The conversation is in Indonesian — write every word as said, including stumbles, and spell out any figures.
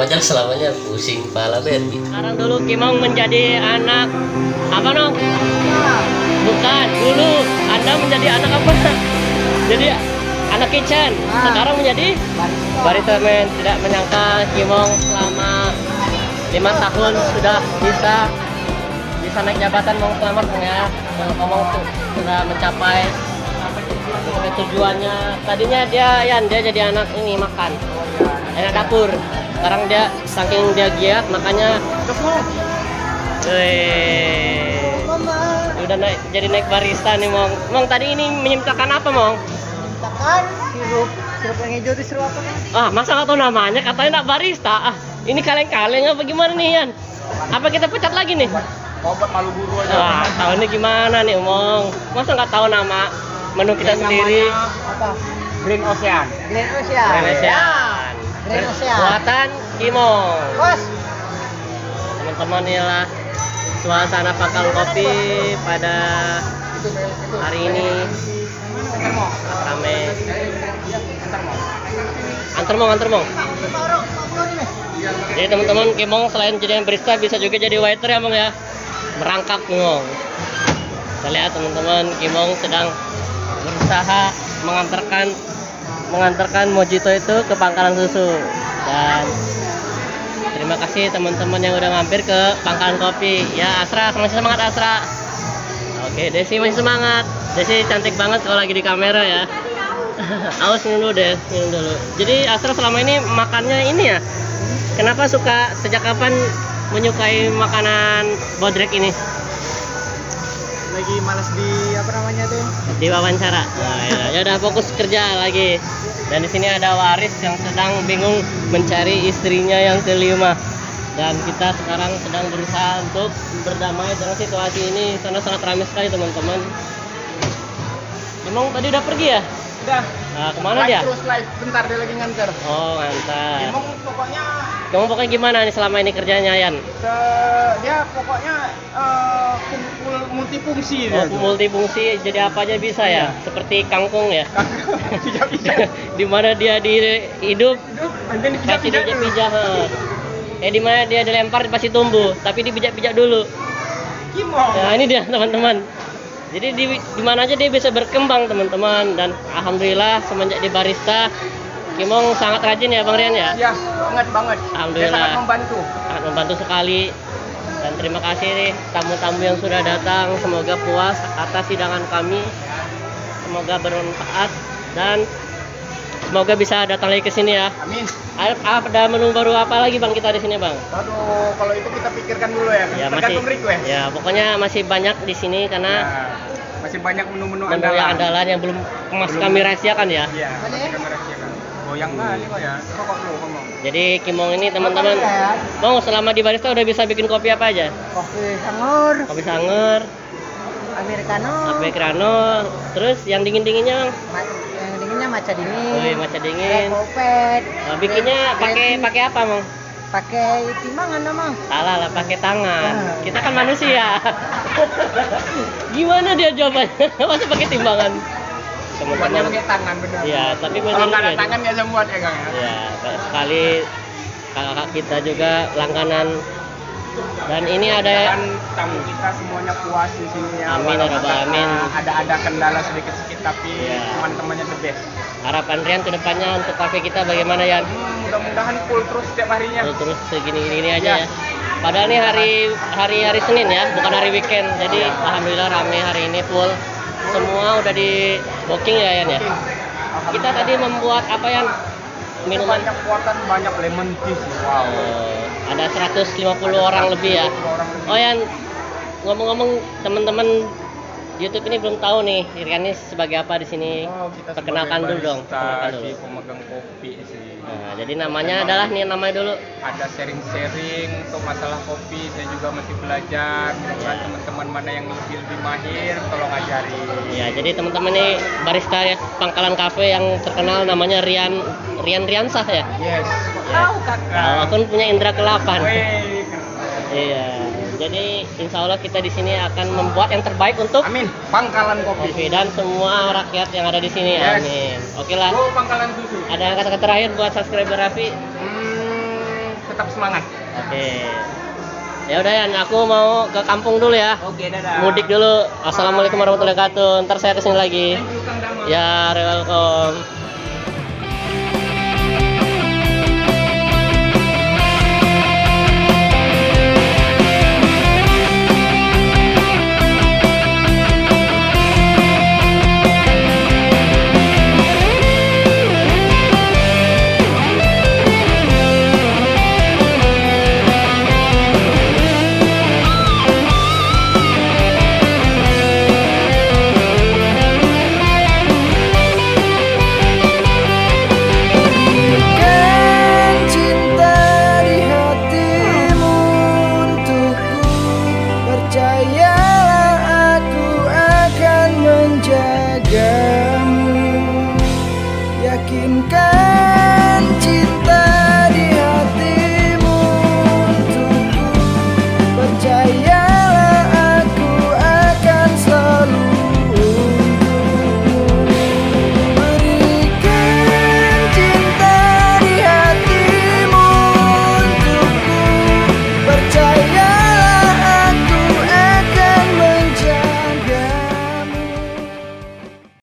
aja selamanya pusing kepala bet. Sekarang dulu Kimong menjadi anak apa Nong? Bukan, dulu Anda menjadi anak apa? Jadi anak kitchen. Sekarang menjadi barista men. Tidak menyangka Kimong selama lima tahun sudah bisa bisa naik jabatan. Mau selamat ya. Ngomong sudah mencapai sampai tujuannya. Tadinya dia Yan dia jadi anak ini makan. Anak dapur. Sekarang dia saking dia giat makanya Wih, udah naik jadi naik barista nih Mong. Mong tadi ini menyimtakan apa Mong? Menyimtakan sirup sirup yang hijau itu sirup apa nih? Ah masa nggak tahu namanya? Katanya nak barista. Ah ini kaleng-kaleng apa gimana nih Yan? Apa kita pecat lagi nih? Obat malu guru aja. Ah tahu ini gimana nih Mong? Masa nggak tahu nama menu kita Yang sendiri? Apa? Green Ocean. Green Ocean. Green Ocean. Green Ocean. Buatan Kimong. Bos. Teman-teman inilah suasana pangkal kopi pada hari ini rame. Antar Mong, antar Mong. Jadi teman-teman Kimong selain jadi barista bisa juga jadi waiter ya Mong ya. Merangkap Mong. Kita lihat teman-teman Kimong sedang berusaha mengantarkan mengantarkan mojito itu ke Pangkalan Susu. Dan terima kasih teman-teman yang udah mampir ke Pangkalan Kopi. Ya Asra, masih semangat Asra. Oke, Desi masih semangat. Desi cantik banget kalau lagi di kamera ya. Awas minum dulu deh, minum dulu. Jadi Asra selama ini makannya ini ya. Kenapa suka sejak kapan menyukai makanan bodrek ini? Lagi malas di apa namanya tuh? Di wawancara. Nah, ya, ya udah fokus kerja lagi. Dan di sini ada Waris yang sedang bingung mencari istrinya yang kelima. Dan kita sekarang sedang berusaha untuk berdamai dengan situasi ini karena sangat ramai sekali teman-teman. Emang tadi udah pergi ya? Udah. Nah, kemana live dia? Terus live, bentar dia lagi nganter. Oh, ngantar. Emang pokoknya Kamu pokoknya gimana nih selama ini kerjanya Yan? se dia pokoknya eh, kumpul multifungsi dia. Oh, tuh. multifungsi jadi apa aja bisa ya? Seperti kangkung ya? Pijak-pijak. Di mana dia di hidup Hidup, nanti pasti dipijak-pijak dulu. dipijak. Eh di mana dia dilempar pasti tumbuh, tapi dipijak-pijak dulu. Kimong. Nah, ini dia teman-teman. Jadi di, di mana aja dia bisa berkembang teman-teman, dan alhamdulillah semenjak di barista Kimong sangat rajin ya Bang Rian ya. Ya, banget banget. Alhamdulillah. Dia sangat membantu. Sangat membantu sekali. Dan terima kasih nih tamu-tamu yang sudah datang. Semoga puas atas hidangan kami. Semoga bermanfaat dan semoga bisa datang lagi ke sini ya. Amin. Ada menu baru apa lagi Bang kita di sini Bang? Waduh, kalau itu kita pikirkan dulu ya. Ya masih. Tergantung request. Ya pokoknya masih banyak di sini karena Ya, masih banyak menu-menu menu andalan. yang andalan yang belum mas Belum. kami rahasiakan ya. Iya, masih kami rahasiakan. Goyang kali kok ya. Kok lu ngomong. Jadi Kimong ini teman-teman, Bang selama di barista udah bisa bikin kopi apa aja? Kopi sangur, Kopi sangur, americano, americano, terus yang dingin-dinginnya Bang? ma- yang dinginnya maca dingin. Wih, maca dingin. Kopet. Nah, bikinnya pakai pakai apa, Bang? Pakai timbangan namang. Salah lah, pakai tangan. Ah. Kita kan manusia. Gimana dia jawabannya? Masa pakai timbangan? Buatnya Teman-teman. pakai tangan bener. Iya, tapi Kalau benar nggak ada juga. tangan nggak bisa buat ya Kang ya. Ya, kayak sekali kakak kita juga langganan. Dan ini ada Dan tamu kita semuanya puas di sini ya. Amin, ya Walaupun Rabbal ada- Alamin. Ada ada kendala sedikit-sedikit tapi Iya. teman-temannya the best. harapan Rian ke depannya untuk kafe kita bagaimana Yan? Hmm, mudah-mudahan full terus setiap harinya. Terus, terus segini-gini aja Ya. ya. Padahal ini hari hari hari Senin ya, bukan hari weekend. Jadi alhamdulillah rame hari ini full. Semua udah di booking ya Yan ya. Oke. Kita tadi membuat apa Yan? Minuman. Banyak buatan, banyak lemon tea. Wow. Oh, ada seratus lima puluh orang lebih ya. Oh Yan, ngomong-ngomong teman-teman YouTube ini belum tahu nih Rian ini sebagai apa di sini. Oh, kita Perkenalkan sebagai dulu dong. barista Perkenalkan dulu. di pemegang kopi sih. Nah, jadi namanya adalah nih namanya dulu. Ada sharing-sharing untuk masalah kopi. Saya juga masih belajar. Mudah-mudahan teman-teman mana yang lebih lebih mahir, tolong ajari. Ya, jadi teman-teman nih barista ya Pangkalan Cafe yang terkenal namanya Rian Rian Riansah ya. Yes. Ya. Tahu kakak. Nah, aku kan punya indera kelapan. Weh, keren. Iya. Jadi insya Allah kita di sini akan membuat yang terbaik untuk Amin. Pangkalan kopi. kopi dan semua rakyat yang ada di sini. Yes. Amin. Oke lah. Go Pangkalan susu. Ada kata-kata terakhir buat subscriber Raffi. Hmm, tetap tetap semangat. Oke. Ya udah ya, aku mau ke kampung dulu ya. Oke, dadah. Mudik dulu. Assalamualaikum warahmatullahi wabarakatuh. Ntar saya kesini lagi. Thank you, Kang Dama. Ya, welcome.